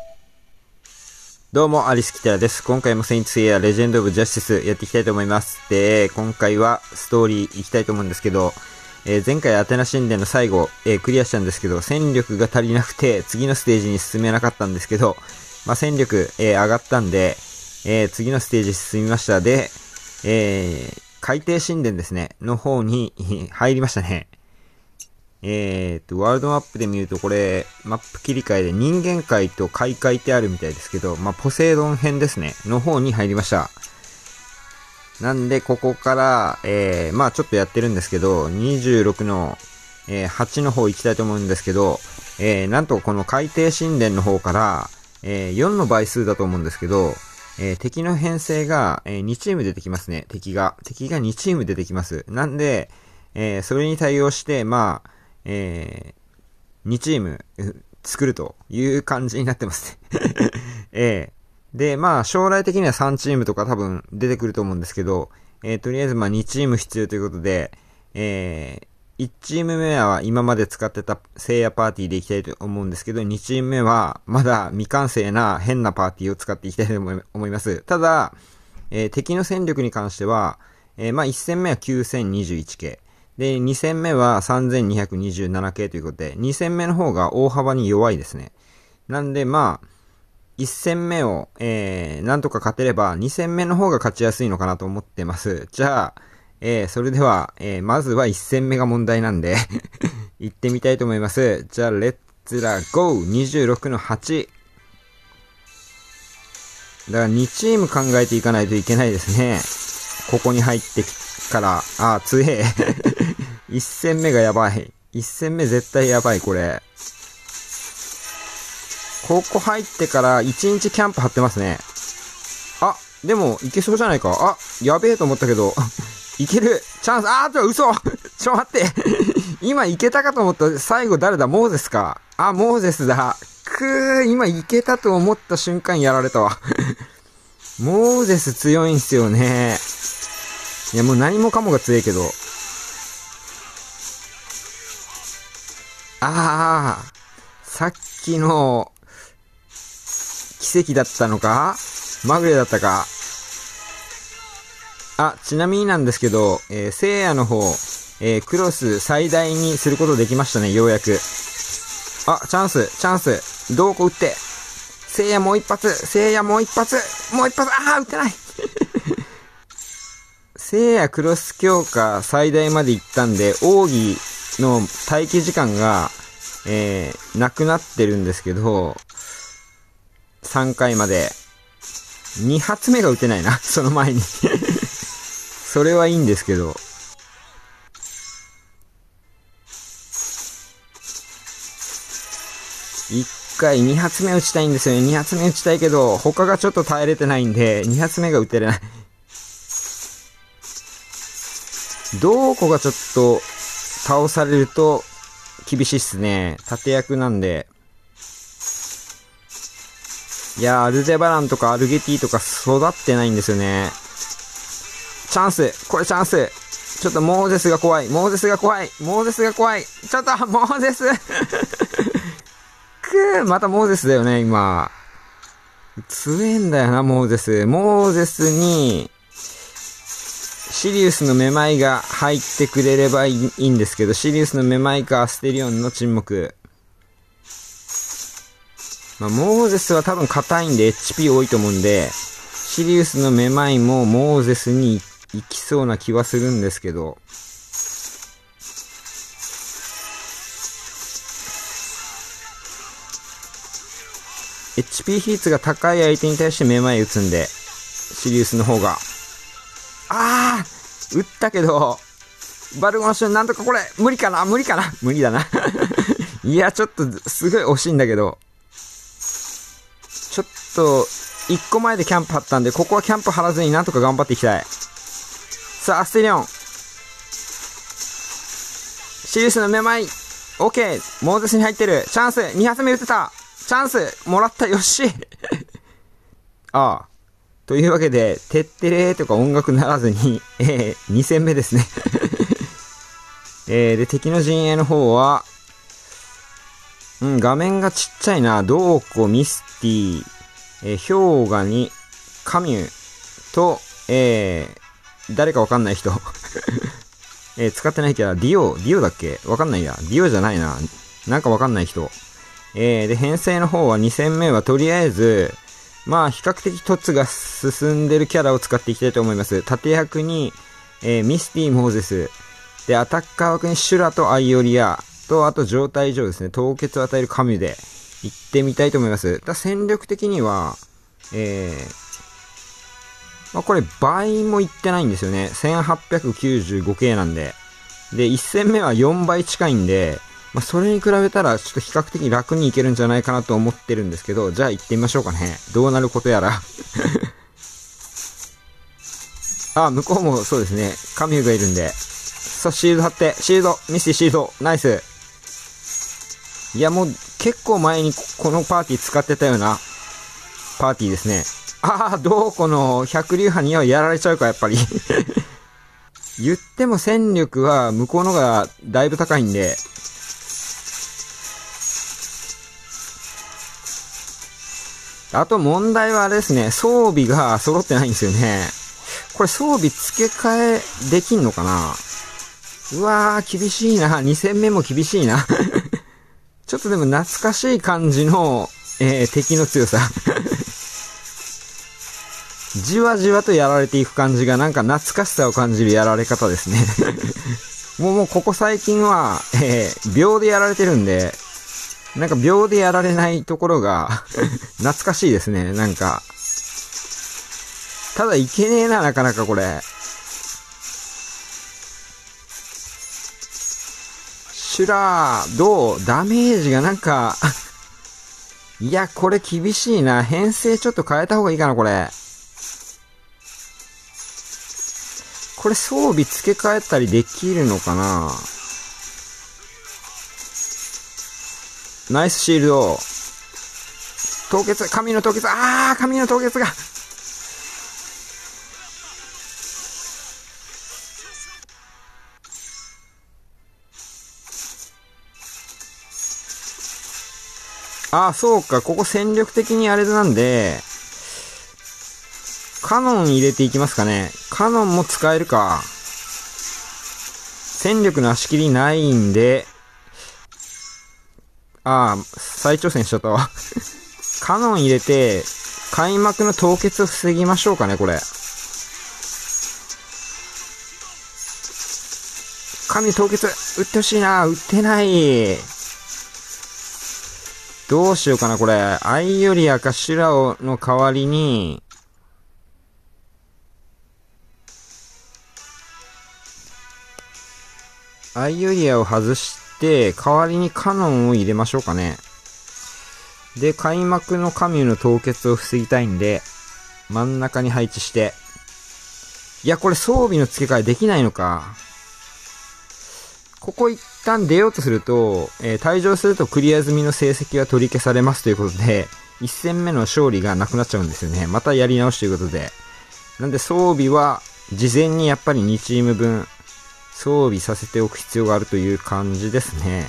どうも、アリス・キタラです。今回もセイントセイヤレジェンド・オブ・ジャスティスやっていきたいと思います。で、今回はストーリーいきたいと思うんですけど、前回アテナ神殿の最後、クリアしたんですけど、戦力が足りなくて、次のステージに進めなかったんですけど、戦力、上がったんで、次のステージ進みました。で、海底神殿ですね、の方に入りましたね。ワールドマップで見るとこれ、マップ切り替えで人間界と海界ってあるみたいですけど、ポセイドン編ですね、の方に入りました。なんで、ここから、ちょっとやってるんですけど、26の、8の方行きたいと思うんですけど、なんとこの海底神殿の方から、4の倍数だと思うんですけど、敵の編成が、2チーム出てきますね、敵が2チーム出てきます。なんで、それに対応して、2チーム作るという感じになってますね。で、将来的には3チームとか多分出てくると思うんですけど、とりあえず2チーム必要ということで、1チーム目は今まで使ってた聖夜パーティーでいきたいと思うんですけど、2チーム目はまだ未完成な変なパーティーを使っていきたいと思います。ただ、敵の戦力に関しては、1戦目は9021系。で、2戦目は3227系ということで、2戦目の方が大幅に弱いですね。なんで1戦目を、なんとか勝てれば、2戦目の方が勝ちやすいのかなと思ってます。じゃあ、それでは、まずは1戦目が問題なんで行ってみたいと思います。じゃあ、レッツラゴー !26 の8。だから2チーム考えていかないといけないですね。ここに入ってから、強え。1戦目がやばい。1戦目絶対やばい、これ。ここ入ってから1日キャンプ張ってますね。でも、いけそうじゃないか。やべえと思ったけど、いける。チャンス。嘘待って。今いけたかと思った。最後誰だ？モーゼスか。モーゼスだ。今いけたと思った瞬間やられたわ。モーゼス強いんすよね。いや、もう何もかもが強いけど。さっきの、奇跡だったのか？まぐれだったか？ちなみになんですけど、聖夜の方、クロス最大にすることできましたね、ようやく。チャンス。どこ打って。聖夜もう一発。打ってない。聖夜クロス強化最大まで行ったんで、奥義の待機時間が、なくなってるんですけど、3回まで。2発目が打てないな、その前に。それはいいんですけど。1回2発目打ちたいんですよね。2発目打ちたいけど、他がちょっと耐えれてないんで、2発目が打てれない。どこがちょっと倒されると厳しいっすね。盾役なんで。いや、アルデバランとかアルゲティとか育ってないんですよね。チャンス。ちょっとモーゼスが怖い。ちょっと、モーゼスまたモーゼスだよね、今。強えんだよな、モーゼスに、シリウスのめまいが入ってくれればいいんですけど、シリウスのめまいかアステリオンの沈黙。モーゼスは多分硬いんで HP 多いと思うんで、シリウスのめまいもモーゼスに行きそうな気はするんですけど、HP 比率が高い相手に対してめまい打つんで、シリウスの方が。打ったけど、バルゴンションなんとかこれ、無理だな。いや、ちょっと、すごい惜しいんだけど、ちょっと、1個前でキャンプ張ったんで、ここはキャンプ張らずになんとか頑張っていきたい。さあ、アステリオン。シリウスのめまい。OK。モーゼスに入ってる。チャンス。2発目打てた。チャンス。もらった。よし。というわけで、てってれーとか音楽ならずに、2戦目ですね。で、敵の陣営の方は、 うん、画面がちっちゃいな。ドーコ、ミスティ、氷河に、カミュと、誰かわかんない人。使ってないキャラ、ディオだっけわかんないや。ディオじゃないな。なんかわかんない人。で、編成の方は2戦目はとりあえず、まあ、比較的凸が進んでるキャラを使っていきたいと思います。縦役に、ミスティ、モーゼス。で、アタッカー枠にシュラとアイオリア。と、あと状態上ですね、凍結を与えるカミュで行ってみたいと思います。戦力的には、まあ、これ倍もいってないんですよね。1895K なんで。で、1戦目は4倍近いんで、まあ、それに比べたらちょっと比較的楽にいけるんじゃないかなと思ってるんですけど、じゃあ行ってみましょうかね。どうなることやら。あ、向こうもそうですね。カミュがいるんで。さあ、シールド貼って、シールド、ミスティシールド、ナイス。いや、もう結構前にこのパーティー使ってたようなパーティーですね。ああ、どうこの百竜派にはやられちゃうか、やっぱり。言っても戦力は向こうのがだいぶ高いんで。あと問題はあれですね、装備が揃ってないんですよね。これ装備付け替えできんのかな。うわー、厳しいな。2戦目も厳しいな。ちょっとでも懐かしい感じの、敵の強さ。じわじわとやられていく感じがなんか懐かしさを感じるやられ方ですね。もうここ最近は、秒でやられてるんで、なんか秒でやられないところが懐かしいですね。なんか。ただいけねえな、なかなかこれ。シュラー、どうダメージがなんか、いや、これ厳しいな。編成ちょっと変えた方がいいかな、これ。これ装備付け替えたりできるのかな。ナイスシールド。凍結、神の凍結、神の凍結が。そうか、ここ戦力的にあれなんで、カノン入れていきますかね。カノンも使えるか。戦力の足切りないんで、再挑戦しちゃったわ。カノン入れて、開幕の凍結を防ぎましょうかね、これ。神凍結、打ってほしいな。打ってない。どうしようかな、これ。アイオリアかシュラオの代わりに、アイオリアを外して、代わりにカノンを入れましょうかね。で、開幕のカミュの凍結を防ぎたいんで、真ん中に配置して。いや、これ装備の付け替えできないのか。ここ一旦出ようとすると、退場するとクリア済みの成績は取り消されますということで、1戦目の勝利がなくなっちゃうんですよね。またやり直しということで。なんで装備は、事前にやっぱり2チーム分、装備させておく必要があるという感じですね。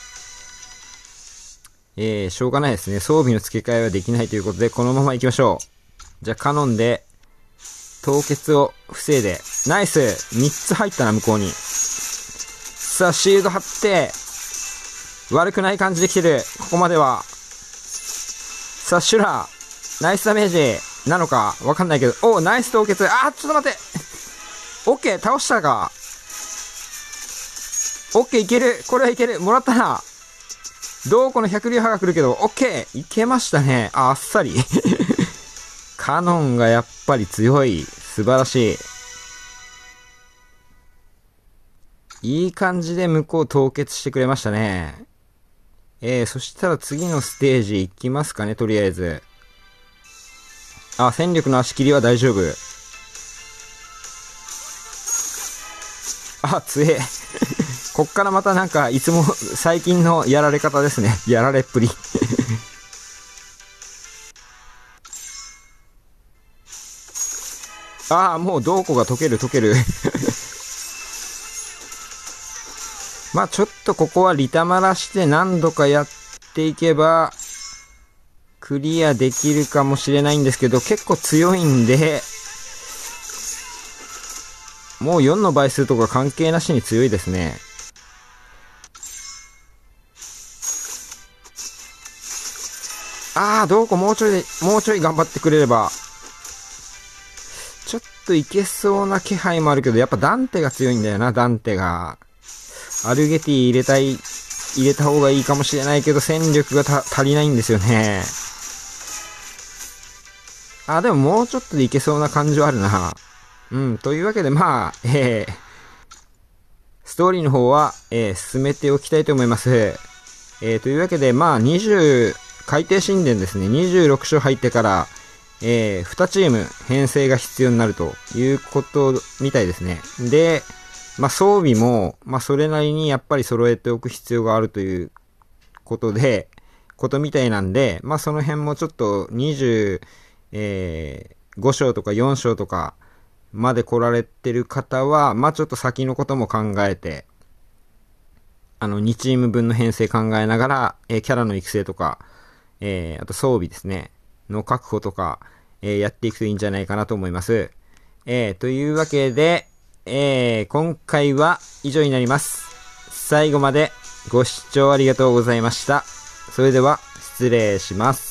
しょうがないですね。装備の付け替えはできないということで、このまま行きましょう。じゃあ、カノンで、凍結を防いで、ナイス !3 つ入ったな、向こうに。さあ、シールド貼って、悪くない感じで来てる。ここまでは。さあ、シュラー、ナイスダメージなのかわかんないけど、ナイス凍結。ちょっと待って。オッケー、倒したか。オッケー、いける。これはいける。もらったな。どうこの百竜派が来るけど、オッケー、いけましたね。あっさり。カノンがやっぱり強い。素晴らしい。いい感じで向こう凍結してくれましたね。そしたら次のステージ行きますかね、とりあえず。戦力の足切りは大丈夫。強え。こっからまたなんか、いつも最近のやられ方ですね。やられっぷり。もうどこが溶ける。まあちょっとここはリタマラして何度かやっっていけば、クリアできるかもしれないんですけど、結構強いんで、もう4の倍数とか関係なしに強いですね。どうかもうちょい頑張ってくれれば。ちょっといけそうな気配もあるけど、やっぱダンテが強いんだよな、ダンテが。アルゲティ入れた方がいいかもしれないけど、戦力が足りないんですよね。でももうちょっとでいけそうな感じはあるな。というわけでストーリーの方は、進めておきたいと思います。というわけで、海底神殿ですね。26章入ってから、2チーム編成が必要になるということみたいですね。で、装備も、それなりにやっぱり揃えておく必要があるということみたいなんで、その辺もちょっと25章とか4章とかまで来られてる方は、ちょっと先のことも考えて、2チーム分の編成考えながら、キャラの育成とか、あと装備ですね、の確保とか、やっていくといいんじゃないかなと思います。というわけで、今回は以上になります。最後までご視聴ありがとうございました。それでは失礼します。